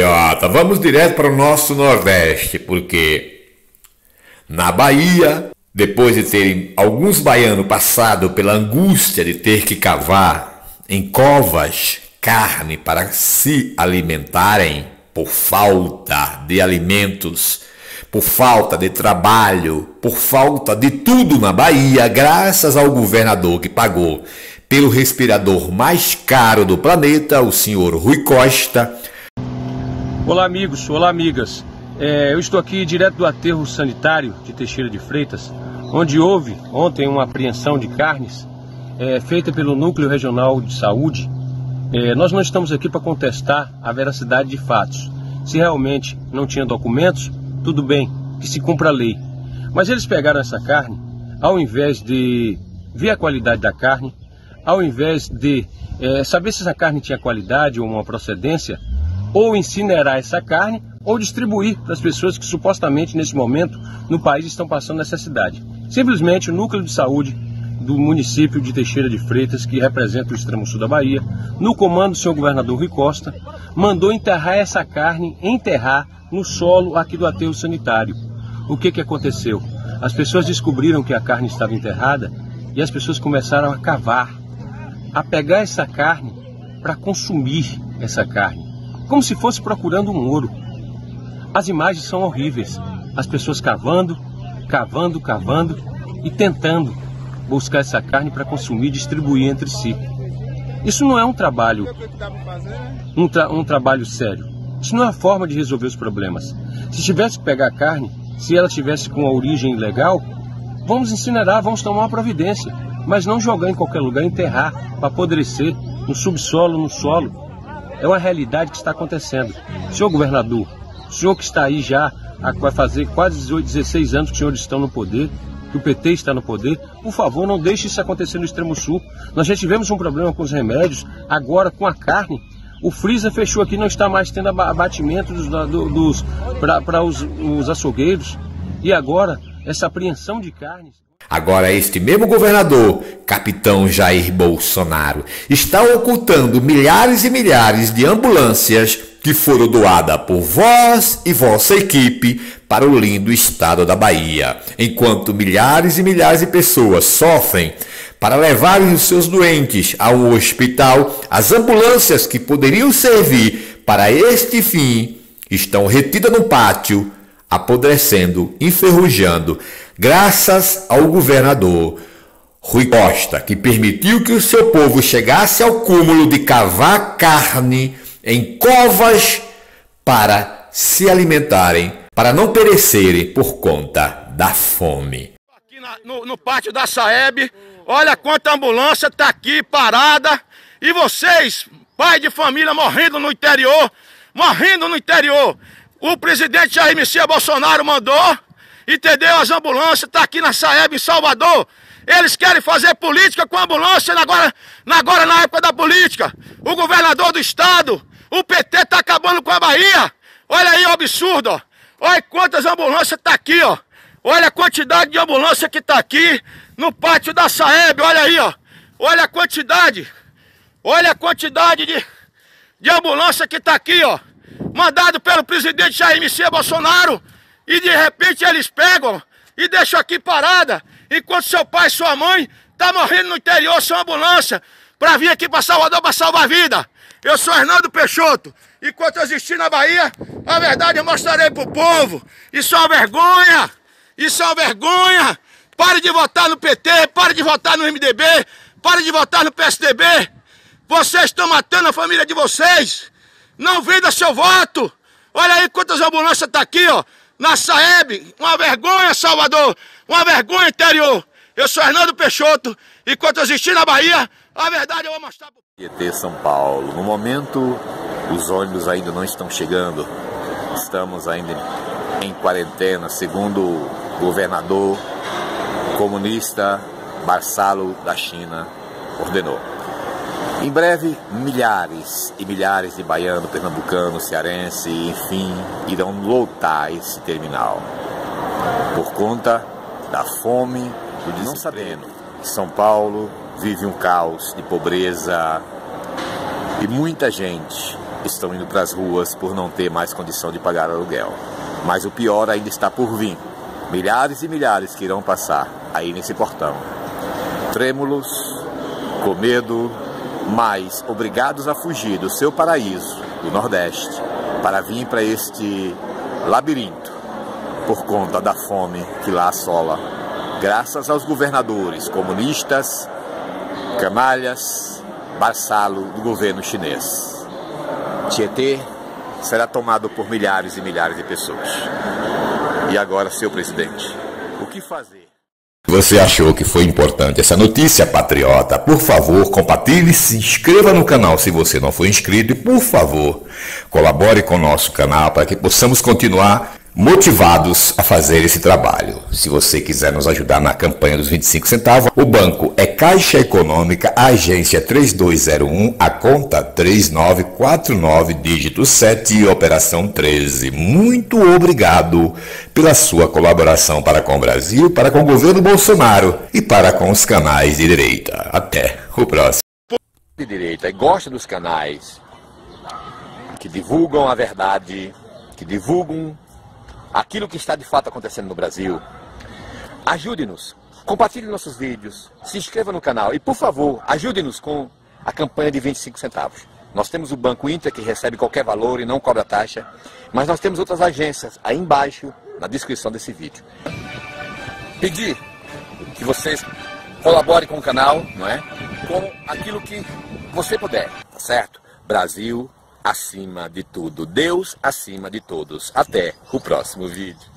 patriota, vamos direto para o nosso Nordeste, porque na Bahia, depois de terem alguns baianos passado pela angústia de ter que cavar em covas carne para se alimentarem por falta de alimentos, por falta de trabalho, por falta de tudo na Bahia, graças ao governador que pagou pelo respirador mais caro do planeta, o senhor Rui Costa. Olá amigos, olá amigas, eu estou aqui direto do aterro sanitário de Teixeira de Freitas, onde houve ontem uma apreensão de carnes feita pelo Núcleo Regional de Saúde. Nós não estamos aqui para contestar a veracidade de fatos. Se realmente não tinha documentos, tudo bem, que se cumpra a lei. Mas eles pegaram essa carne, ao invés de ver a qualidade da carne, ao invés de saber se essa carne tinha qualidade ou uma procedência, ou incinerar essa carne, ou distribuir para as pessoas que supostamente nesse momento no país estão passando necessidade. Simplesmente o Núcleo de Saúde do município de Teixeira de Freitas, que representa o extremo sul da Bahia, no comando do senhor governador Rui Costa, mandou enterrar essa carne, enterrar no solo aqui do aterro sanitário. O que aconteceu? As pessoas descobriram que a carne estava enterrada e as pessoas começaram a cavar, a pegar essa carne para consumir essa carne, como se fosse procurando um ouro. As imagens são horríveis, as pessoas cavando e tentando buscar essa carne para consumir e distribuir entre si. Isso não é um trabalho, um trabalho sério. Isso não é a forma de resolver os problemas. Se tivesse que pegar a carne, se ela tivesse com a origem ilegal, vamos incinerar, vamos tomar uma providência, mas não jogar em qualquer lugar, enterrar para apodrecer no subsolo, no solo. É uma realidade que está acontecendo. Senhor governador, o senhor que está aí já, vai fazer quase 18, 16 anos que os senhores estão no poder, que o PT está no poder, por favor, não deixe isso acontecer no extremo sul. Nós já tivemos um problema com os remédios, agora com a carne. O freezer fechou aqui, não está mais tendo abatimento para os açougueiros. E agora, essa apreensão de carnes. Agora este mesmo governador, capitão Jair Bolsonaro, está ocultando milhares e milhares de ambulâncias que foram doadas por vós e vossa equipe para o lindo estado da Bahia, enquanto milhares e milhares de pessoas sofrem para levarem os seus doentes a um hospital. As ambulâncias que poderiam servir para este fim estão retidas no pátio, apodrecendo, enferrujando, graças ao governador Rui Costa, que permitiu que o seu povo chegasse ao cúmulo de cavar carne em covas para se alimentarem, para não perecerem por conta da fome. Aqui no pátio da Saeb, olha quanta ambulância está aqui parada, e vocês, pai de família, morrendo no interior. O presidente Jair Messias Bolsonaro mandou, entendeu? As ambulâncias estão aqui na Saeb, em Salvador. Eles querem fazer política com a ambulância agora na época da política. O governador do estado, o PT está acabando com a Bahia. Olha aí o absurdo, ó. Olha quantas ambulâncias estão aqui, ó. Olha a quantidade de ambulância que está aqui no pátio da Saeb, olha aí, ó. Olha a quantidade de ambulância que está aqui, ó. Mandado pelo presidente Jair Messias Bolsonaro. E de repente eles pegam e deixam aqui parada, enquanto seu pai e sua mãe tá morrendo no interior sem ambulância, para vir aqui para Salvador para salvar a vida. Eu sou Hernando Peixoto. Enquanto eu existir na Bahia, a verdade eu mostrarei pro povo. Isso é uma vergonha. Isso é uma vergonha. Pare de votar no PT, pare de votar no MDB, pare de votar no PSDB. Vocês estão matando a família de vocês. Não venda seu voto. Olha aí quantas ambulâncias tá aqui, ó. Na Saeb, uma vergonha, Salvador, uma vergonha, interior. Eu sou Hernando Peixoto, e enquanto eu existir na Bahia, a verdade eu vou mostrar. Tietê, São Paulo. No momento, os ônibus ainda não estão chegando. Estamos ainda em quarentena, segundo o governador comunista Marcelo da China ordenou. Em breve, milhares e milhares de baianos, pernambucanos, cearenses, enfim, irão lotar esse terminal. Por conta da fome, do desemprego. Não sabendo, São Paulo vive um caos de pobreza e muita gente estão indo para as ruas por não ter mais condição de pagar aluguel. Mas o pior ainda está por vir. Milhares e milhares que irão passar aí nesse portão. Trêmulos, com medo, mas obrigados a fugir do seu paraíso, do Nordeste, para vir para este labirinto, por conta da fome que lá assola, graças aos governadores comunistas, canalhas, vassalo do governo chinês. Tietê será tomado por milhares e milhares de pessoas. E agora, seu presidente, o que fazer? Você achou que foi importante essa notícia, patriota? Por favor, compartilhe, se inscreva no canal se você não for inscrito e, por favor, colabore com o nosso canal para que possamos continuar motivados a fazer esse trabalho. Se você quiser nos ajudar na campanha dos 25 centavos, o banco é Caixa Econômica, a agência 3201, a conta 3949, dígito 7 e operação 13. Muito obrigado pela sua colaboração para com o Brasil, para com o governo Bolsonaro e para com os canais de direita. Até o próximo. De direita e gosta dos canais que divulgam a verdade, que divulgam aquilo que está de fato acontecendo no Brasil, ajude-nos, compartilhe nossos vídeos, se inscreva no canal e, por favor, ajude-nos com a campanha de 25 centavos. Nós temos o Banco Inter, que recebe qualquer valor e não cobra taxa, mas nós temos outras agências aí embaixo, na descrição desse vídeo. Pedir que vocês colaborem com o canal, não é? Com aquilo que você puder, tá certo? Brasil acima de tudo, Deus acima de todos. Até o próximo vídeo.